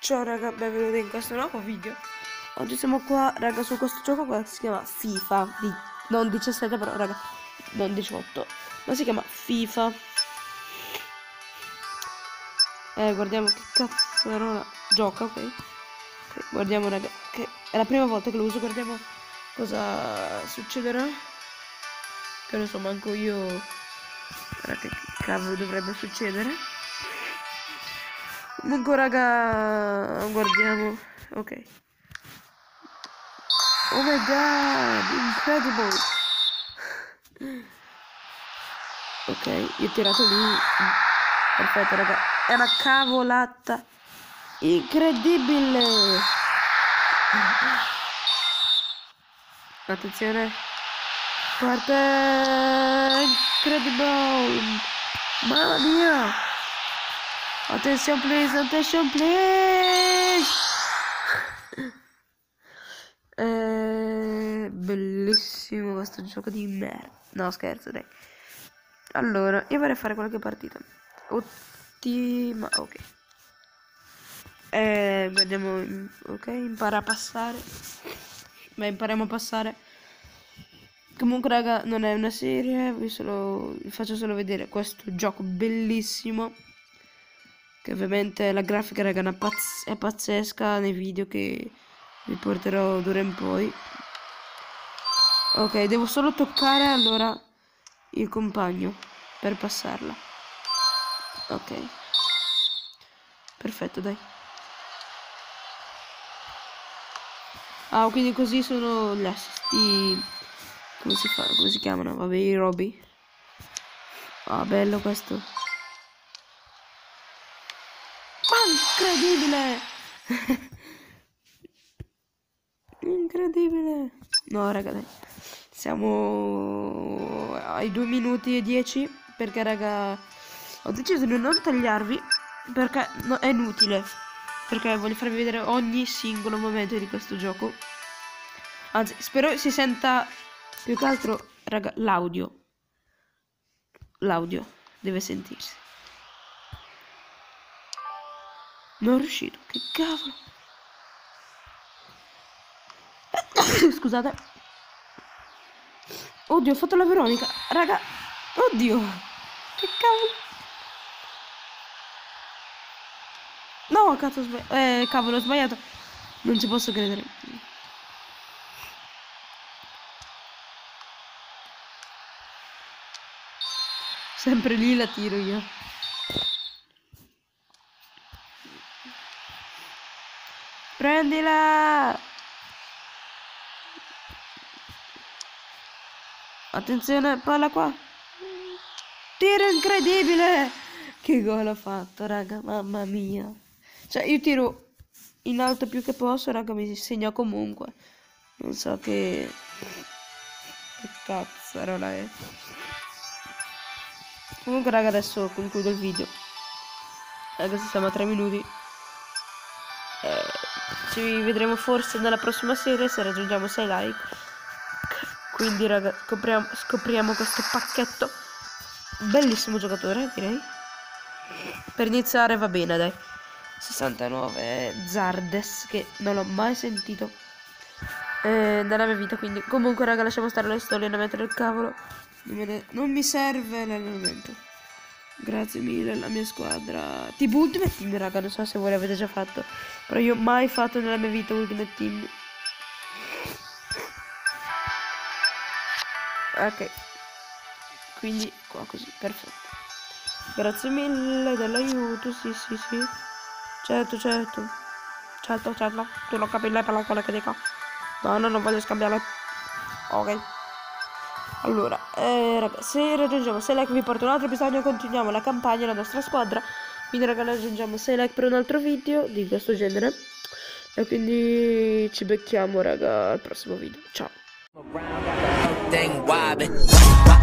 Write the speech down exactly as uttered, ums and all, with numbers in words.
Ciao raga, benvenuti in questo nuovo video. Oggi siamo qua raga su questo gioco qua che si chiama FIFA di, non diciassette però raga, non diciotto, ma si chiama FIFA. Eh guardiamo che cazzo ora gioca, ok? Ok, guardiamo raga, che è la prima volta che lo uso, guardiamo cosa succederà. Che non so manco io, raga, che cavolo dovrebbe succedere. Comunque raga, guardiamo, ok. Oh my god, incredible. Ok, io ho tirato lì. Perfetto raga, è una cavolata incredibile. Attenzione, parte incredible. Mamma mia. Attention please, attention please. Eh, bellissimo questo gioco di merda. No scherzo dai. Allora, io vorrei fare qualche partita. Ottima, ok. Eh, guardiamo, ok, impara a passare. Beh, impariamo a passare. Comunque raga, non è una serie, vi, solo, vi faccio solo vedere questo gioco bellissimo. Che ovviamente la grafica raga è, pazz è pazzesca nei video che vi porterò d'ora in poi. Ok, devo solo toccare allora il compagno per passarla. Ok. Perfetto, dai. Ah, quindi così sono gli assist. I... Come si fa? Come si chiamano? Vabbè, i Roby. Ah, bello questo. Ma incredibile! Incredibile. No, raga, dai. Siamo ai due minuti e dieci. Perché, raga, ho deciso di non tagliarvi. Perché no, è inutile. Perché voglio farvi vedere ogni singolo momento di questo gioco. Anzi, spero si senta più che altro, raga, l'audio. L'audio deve sentirsi. Non è riuscito. Che cavolo. Scusate. Oddio, ho fatto la Veronica. Raga. Oddio. Che cavolo. No, cazzo, sbag... eh, cavolo, ho sbagliato. Non ci posso credere. Sempre lì la tiro io. Prendila. Attenzione, palla qua. Tiro incredibile. Che gol ho fatto, raga, mamma mia. Cioè, io tiro in alto più che posso, raga, mi segna comunque. Non so che... Che cazzarola è. Comunque, raga, adesso concludo il video. Adesso siamo a tre minuti. Eh, ci vedremo forse nella prossima serie se raggiungiamo sei like. Quindi, raga, scopriamo, scopriamo questo pacchetto. Bellissimo giocatore, direi. Per iniziare va bene, dai. sessantanove Zardes, che non l'ho mai sentito eh, nella mia vita, quindi comunque raga lasciamo stare questo allenamento del cavolo. Non, me ne... non mi serve l'allenamento. Grazie mille alla mia squadra. Tipo Ultimate Team, raga, non so se voi l'avete già fatto, però io ho mai fatto nella mia vita Ultimate Team. Ok, quindi qua così, perfetto. Grazie mille dell'aiuto, sì sì sì. Certo, certo. Certo, certo. Tu non capi le parole che dico. No, no, non voglio scambiarle. Ok. Allora, eh, raga, se raggiungiamo sei like vi porto un altro episodio. Continuiamo la campagna, la nostra squadra. Quindi raga, raggiungiamo sei like per un altro video di questo genere. E quindi ci becchiamo raga al prossimo video. Ciao.